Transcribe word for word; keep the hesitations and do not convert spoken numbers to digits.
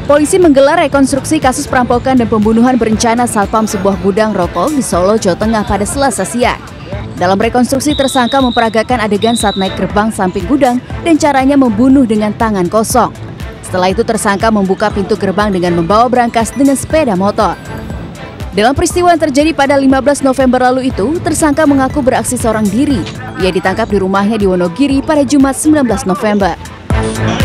Polisi menggelar rekonstruksi kasus perampokan dan pembunuhan berencana satpam sebuah gudang rokok di Solo, Jawa Tengah pada Selasa siang. Dalam rekonstruksi, tersangka memperagakan adegan saat naik gerbang samping gudang dan caranya membunuh dengan tangan kosong. Setelah itu tersangka membuka pintu gerbang dengan membawa berangkas dengan sepeda motor. Dalam peristiwa yang terjadi pada lima belas November lalu itu, tersangka mengaku beraksi seorang diri. Ia ditangkap di rumahnya di Wonogiri pada Jumat sembilan belas November.